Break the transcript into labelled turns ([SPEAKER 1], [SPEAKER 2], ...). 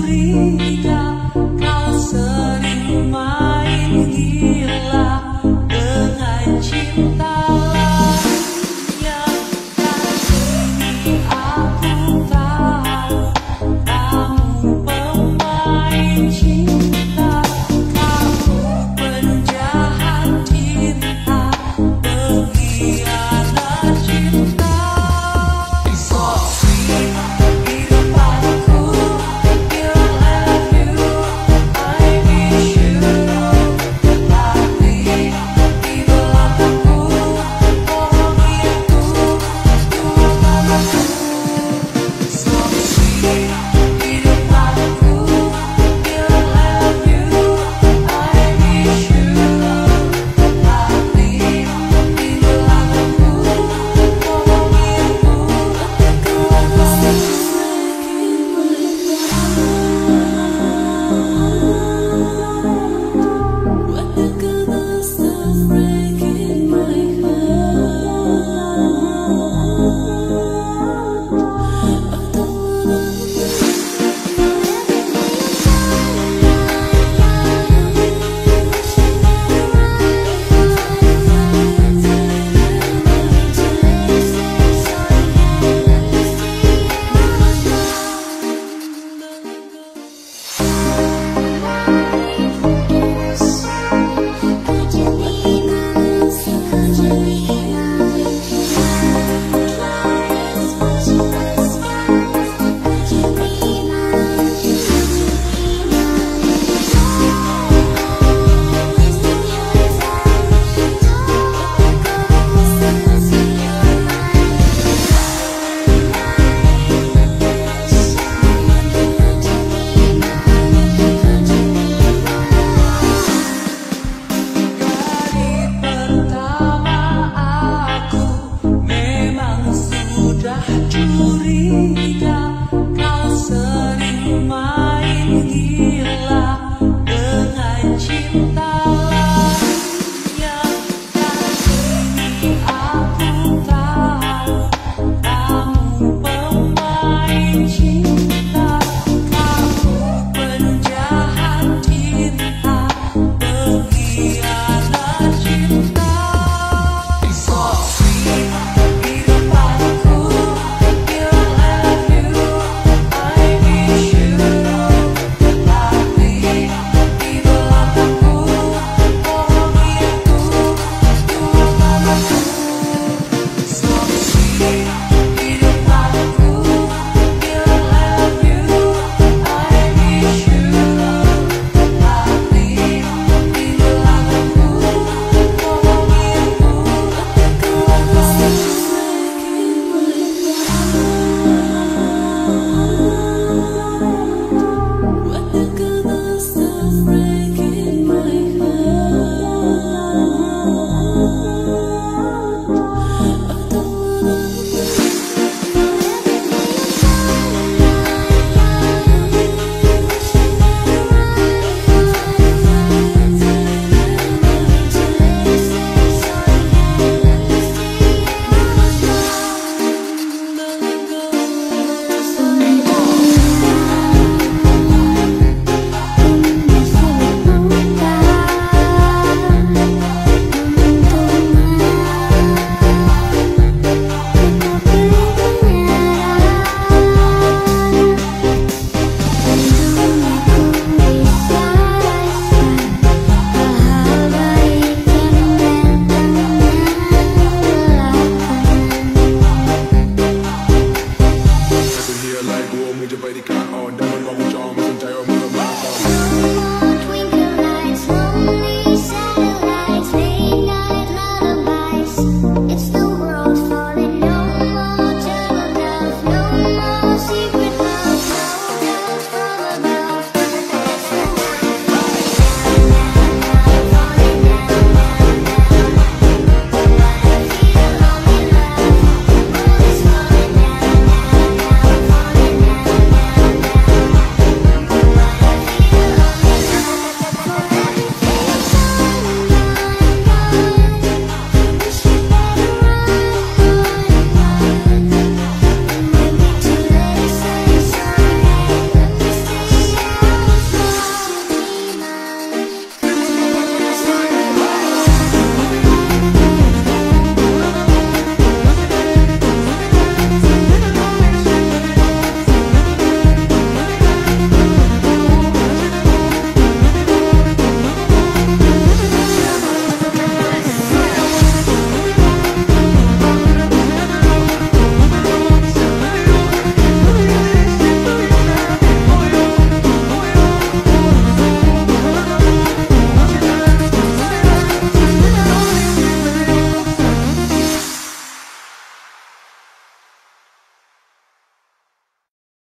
[SPEAKER 1] curiga, kau sering main gila dengan cinta lain yang tak kini aku tahu. Kamu pemain cinta, kamu penjahat cinta, pengkhianat cinta. So sweet, hidupanku, you love you, I miss you. Tapi di belakangku, bohongi aku, lupakan aku. So sweet, hidupanku, you love you, I miss you. Tapi di belakangku, bohongi aku, lupakan curiga, kau sering main gila dengan cinta lain yang tak kini aku tahu.